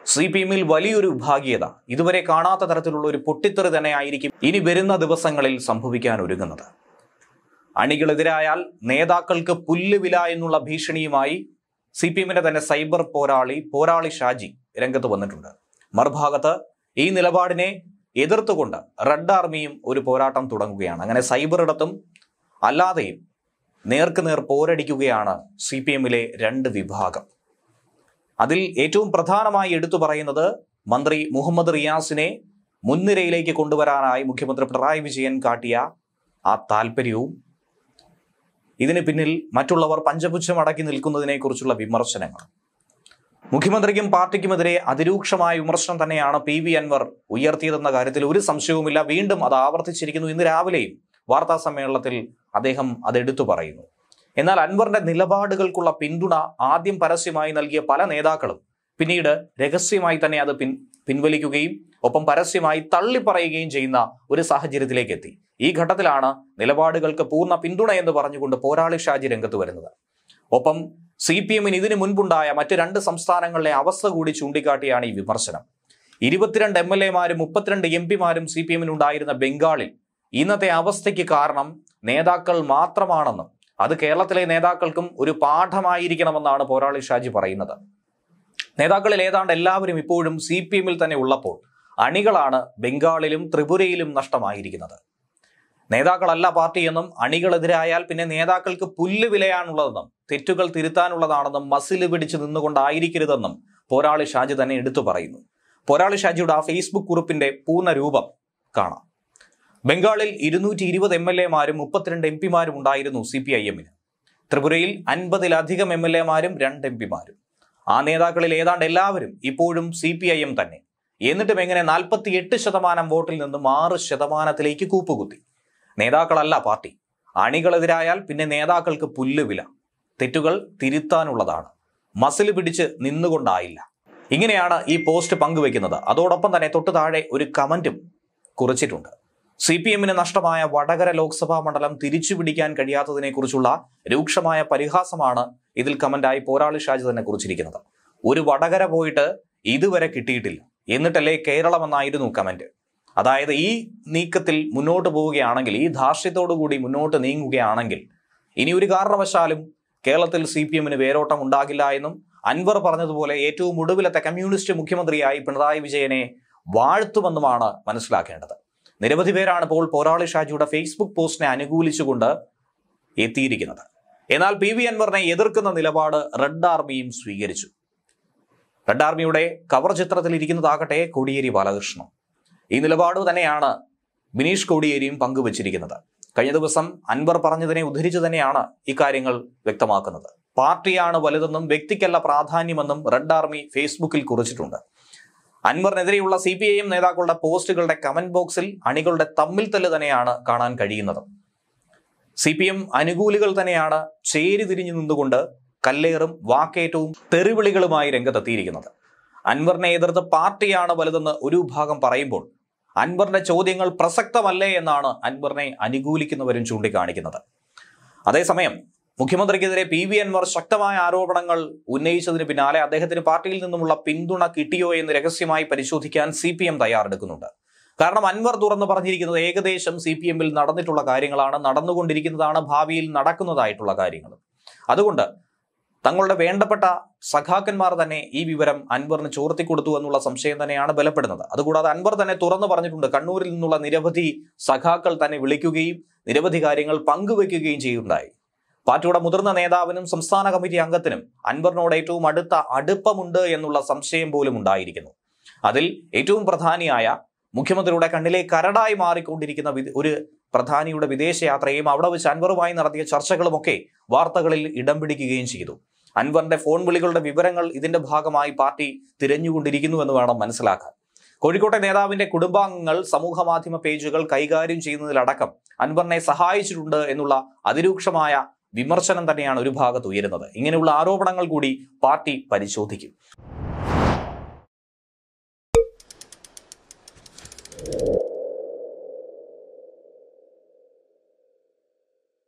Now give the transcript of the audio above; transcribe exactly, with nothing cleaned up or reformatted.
C P എമ്മിൽ വലിയൊരു വിഭാഗീയത, ഇതുവരെ കാണാത്ത തരത്തിലുള്ള ഒരു പൊട്ടിത്തെറി തന്നെയായിരിക്കും ഇനി വരുന്ന ദിവസങ്ങളിൽ സംഭവിക്കാൻ ഒരുങ്ങുന്നത്. അണികളെതിരായാൽ നേതാക്കൾക്ക് പുല്ലുവില എന്നുള്ള ഭീഷണിയുമായി സി പി എമ്മിന്റെ തന്നെ സൈബർ പോരാളി പോരാളി ഷാജി രംഗത്ത് വന്നിട്ടുണ്ട്. മറുഭാഗത്ത് ഈ നിലപാടിനെ എതിർത്തുകൊണ്ട് റെഡ് ആർമിയും ഒരു പോരാട്ടം തുടങ്ങുകയാണ്. അങ്ങനെ സൈബറിടത്തും അല്ലാതെയും നേർക്കുനേർ പോരടിക്കുകയാണ് സി പി എമ്മിലെ രണ്ട് വിഭാഗം. അതിൽ ഏറ്റവും പ്രധാനമായി എടുത്തു പറയുന്നത് മന്ത്രി മുഹമ്മദ് റിയാസിനെ മുൻനിരയിലേക്ക് കൊണ്ടുവരാനായി മുഖ്യമന്ത്രി പിണറായി വിജയൻ കാട്ടിയ ആ താല്പര്യവും ഇതിന് പിന്നിൽ മറ്റുള്ളവർ പഞ്ചപുച്ഛം അടക്കി നിൽക്കുന്നതിനെ കുറിച്ചുള്ള വിമർശനങ്ങൾ. മുഖ്യമന്ത്രിക്കും പാർട്ടിക്കുമെതിരെ അതിരൂക്ഷമായ വിമർശനം തന്നെയാണ് പി വി അൻവർ ഉയർത്തിയതെന്ന കാര്യത്തിൽ ഒരു സംശയവുമില്ല. വീണ്ടും അത് ആവർത്തിച്ചിരിക്കുന്നു. ഇന്ന് രാവിലെയും വാർത്താ സമ്മേളനത്തിൽ അദ്ദേഹം അതെടുത്തു പറയുന്നു. എന്നാൽ അൻവറിന്റെ നിലപാടുകൾക്കുള്ള പിന്തുണ ആദ്യം പരസ്യമായി നൽകിയ പല നേതാക്കളും പിന്നീട് രഹസ്യമായി തന്നെ അത് പിൻ പിൻവലിക്കുകയും ഒപ്പം പരസ്യമായി തള്ളിപ്പറയുകയും ചെയ്യുന്ന ഒരു സാഹചര്യത്തിലേക്ക് എത്തി. ഈ ഘട്ടത്തിലാണ് നിലപാടുകൾക്ക് പൂർണ്ണ പിന്തുണ എന്ന് പറഞ്ഞുകൊണ്ട് പോരാളി ഷാജി രംഗത്ത് വരുന്നത്. ഒപ്പം സി പി എമ്മിന് ഇതിനു മുൻപുണ്ടായ മറ്റ് രണ്ട് സംസ്ഥാനങ്ങളിലെ അവസ്ഥ കൂടി ചൂണ്ടിക്കാട്ടിയാണ് ഈ വിമർശനം. ഇരുപത്തിരണ്ട് എം എൽ എമാരും മുപ്പത്തിരണ്ട് എം പിമാരും സി പി എമ്മിനുണ്ടായിരുന്ന ബംഗാളിൽ ഇന്നത്തെ അവസ്ഥയ്ക്ക് കാരണം നേതാക്കൾ മാത്രമാണെന്നും അത് കേരളത്തിലെ നേതാക്കൾക്കും ഒരു പാഠമായിരിക്കണമെന്നാണ് പോരാളി ഷാജി പറയുന്നത്. നേതാക്കളിൽ ഏതാണ്ട് എല്ലാവരും ഇപ്പോഴും സി പി എമ്മിൽ തന്നെ ഉള്ളപ്പോൾ അണികളാണ് ബംഗാളിലും ത്രിപുരയിലും നഷ്ടമായിരിക്കുന്നത്. നേതാക്കളല്ല പാർട്ടിയെന്നും അണികളെതിരായാൽ പിന്നെ നേതാക്കൾക്ക് പുല്ല് വിലയാണുള്ളതെന്നും തെറ്റുകൾ തിരുത്താനുള്ളതാണെന്നും മസില് പിടിച്ചു നിന്നുകൊണ്ടായിരിക്കരുതെന്നും പോരാളി ഷാജി തന്നെ എടുത്തു പറയുന്നു. പോരാളി ഷാജിയുടെ ആ ഫേസ്ബുക്ക് കുറിപ്പിന്റെ പൂർണ്ണ രൂപം കാണാം. ബംഗാളിൽ ഇരുന്നൂറ്റി ഇരുപത് എം എൽ എമാരും മുപ്പത്തിരണ്ട് എം പിമാരും ഉണ്ടായിരുന്നു സി പി ഐ എമ്മിന്. ത്രിപുരയിൽ അൻപതിലധികം എം എൽ എമാരും രണ്ട് എം പിമാരും. ആ നേതാക്കളിൽ ഏതാണ്ട് എല്ലാവരും ഇപ്പോഴും സി പി ഐ എം തന്നെ. എന്നിട്ടും എങ്ങനെ നാൽപ്പത്തി എട്ട് ശതമാനം വോട്ടിൽ നിന്നും ആറ് ശതമാനത്തിലേക്ക് കൂപ്പുകുത്തി? നേതാക്കളല്ല പാർട്ടി. അണികളെതിരായാൽ പിന്നെ നേതാക്കൾക്ക് പുല്ലുവില, തെറ്റുകൾ തിരുത്താനുള്ളതാണ്, മസില് പിടിച്ച് നിന്നുകൊണ്ടായില്ല. ഇങ്ങനെയാണ് ഈ പോസ്റ്റ് പങ്കുവെക്കുന്നത്. അതോടൊപ്പം തന്നെ തൊട്ടു താഴെ ഒരു കമന്റും കുറിച്ചിട്ടുണ്ട്. സി പി എമ്മിന് നഷ്ടമായ വടകര ലോക്സഭാ മണ്ഡലം തിരിച്ചു പിടിക്കാൻ കഴിയാത്തതിനെ കുറിച്ചുള്ള രൂക്ഷമായ പരിഹാസമാണ് ഇതിൽ കമന്റായി പോരാളി ഷാജി തന്നെ കുറിച്ചിരിക്കുന്നത്. ഒരു വടകര പോയിട്ട് ഇതുവരെ കിട്ടിയിട്ടില്ല, എന്നിട്ടല്ലേ കേരളം എന്നായിരുന്നു കമന്റ്. അതായത് ഈ നീക്കത്തിൽ മുന്നോട്ട് പോവുകയാണെങ്കിൽ, ഈ ധാർഷ്ട്യത്തോടു കൂടി മുന്നോട്ട് നീങ്ങുകയാണെങ്കിൽ ഇനി ഒരു കാരണവശാലും കേരളത്തിൽ സി പി എമ്മിന് വേരോട്ടം ഉണ്ടാകില്ല എന്നും അൻവർ പറഞ്ഞതുപോലെ ഏറ്റവും ഒടുവിലത്തെ കമ്മ്യൂണിസ്റ്റ് മുഖ്യമന്ത്രിയായി പിണറായി വിജയനെ വാഴ്ത്തുമെന്നുമാണ് മനസ്സിലാക്കേണ്ടത്. നിരവധി പേരാണ് ഇപ്പോൾ പോരാളി ഷാജിയുടെ ഫേസ്ബുക്ക് പോസ്റ്റിനെ അനുകൂലിച്ചുകൊണ്ട് എത്തിയിരിക്കുന്നത്. എന്നാൽ പി വി അൻവറിനെ എതിർക്കുന്ന നിലപാട് റെഡ് ആർമിയും സ്വീകരിച്ചു. റെഡ് ആർമിയുടെ കവർ ചിത്രത്തിൽ ഇരിക്കുന്നതാകട്ടെ കോടിയേരി ബാലകൃഷ്ണൻ. ഈ നിലപാട് തന്നെയാണ് ബിനീഷ് കോടിയേരിയും പങ്കുവച്ചിരിക്കുന്നത്. കഴിഞ്ഞ ദിവസം അൻവർ പറഞ്ഞതിനെ ഉദ്ധരിച്ചു തന്നെയാണ് ഇക്കാര്യങ്ങൾ വ്യക്തമാക്കുന്നത്. പാർട്ടിയാണ് വലുതെന്നും വ്യക്തിക്കല്ല പ്രാധാന്യമെന്നും റെഡ് ആർമി ഫേസ്ബുക്കിൽ കുറിച്ചിട്ടുണ്ട്. അൻവറിനെതിരെയുള്ള സി പി ഐ എം നേതാക്കളുടെ പോസ്റ്റുകളുടെ കമന്റ് ബോക്സിൽ അണികളുടെ തമ്മിൽ തല്ല് തന്നെയാണ് കാണാൻ കഴിയുന്നത്. സി പി എം അനുകൂലികൾ തന്നെയാണ് ചേരി തിരിഞ്ഞു നിന്നുകൊണ്ട് കല്ലേറും വാക്കേറ്റവും തെറിവിളികളുമായി രംഗത്തെത്തിയിരിക്കുന്നത്. അൻവറിനെ എതിർത്ത് പാർട്ടിയാണ് വലുതെന്ന് ഒരു വിഭാഗം പറയുമ്പോൾ അൻവറിന്റെ ചോദ്യങ്ങൾ പ്രസക്തമല്ലേ എന്നാണ് അൻവറിനെ അനുകൂലിക്കുന്നവരും ചൂണ്ടിക്കാണിക്കുന്നത്. അതേസമയം മുഖ്യമന്ത്രിക്കെതിരെ പി വി അൻവർ ശക്തമായ ആരോപണങ്ങൾ ഉന്നയിച്ചതിന് പിന്നാലെ അദ്ദേഹത്തിന് പാർട്ടിയിൽ നിന്നുമുള്ള പിന്തുണ കിട്ടിയോ എന്ന് രഹസ്യമായി പരിശോധിക്കാൻ സി പി എം തയ്യാറെടുക്കുന്നുണ്ട്. കാരണം അൻവർ തുറന്നു പറഞ്ഞിരിക്കുന്നത് ഏകദേശം സി പി എമ്മിൽ നടന്നിട്ടുള്ള കാര്യങ്ങളാണ്, നടന്നുകൊണ്ടിരിക്കുന്നതാണ്, ഭാവിയിൽ നടക്കുന്നതായിട്ടുള്ള കാര്യങ്ങൾ. അതുകൊണ്ട് തങ്ങളുടെ വേണ്ടപ്പെട്ട സഖാക്കന്മാർ തന്നെ ഈ വിവരം അൻവറിന് ചോർത്തിക്കൊടുത്തു എന്നുള്ള സംശയം തന്നെയാണ് ബലപ്പെടുന്നത്. അതുകൂടാതെ അൻവർ തന്നെ തുറന്നു പറഞ്ഞിട്ടുണ്ട്, കണ്ണൂരിൽ നിന്നുള്ള നിരവധി സഖാക്കൾ തന്നെ വിളിക്കുകയും നിരവധി കാര്യങ്ങൾ പങ്കുവെക്കുകയും ചെയ്യുന്നുണ്ടായി. പാർട്ടിയുടെ മുതിർന്ന നേതാവിനും സംസ്ഥാന കമ്മിറ്റി അംഗത്തിനും അൻവറിനോട് ഏറ്റവും അടുത്ത അടുപ്പമുണ്ട് എന്നുള്ള സംശയം പോലും ഉണ്ടായിരിക്കുന്നു. അതിൽ ഏറ്റവും പ്രധാനിയായ മുഖ്യമന്ത്രിയുടെ കണ്ണിലെ കരടായി മാറിക്കൊണ്ടിരിക്കുന്ന ഒരു പ്രധാനിയുടെ വിദേശയാത്രയും അവിടെ വെച്ച് അൻവറുമായി നടത്തിയ ചർച്ചകളുമൊക്കെ വാർത്തകളിൽ ഇടം പിടിക്കുകയും ചെയ്തു. അൻവറിന്റെ ഫോൺ വിളികളുടെ വിവരങ്ങൾ ഇതിന്റെ ഭാഗമായി പാർട്ടി തിരഞ്ഞുകൊണ്ടിരിക്കുന്നു എന്ന് വേണം മനസ്സിലാക്കാൻ. കോഴിക്കോട്ടെ നേതാവിന്റെ കുടുംബാംഗങ്ങൾ സമൂഹ മാധ്യമ പേജുകൾ കൈകാര്യം ചെയ്യുന്നതിലടക്കം അൻവറിനെ സഹായിച്ചിട്ടുണ്ട് എന്നുള്ള അതിരൂക്ഷമായ വിമർശനം തന്നെയാണ് ഒരു ഭാഗത്ത് ഉയരുന്നത്. ഇങ്ങനെയുള്ള ആരോപണങ്ങൾ കൂടി പാർട്ടി പരിശോധിക്കും.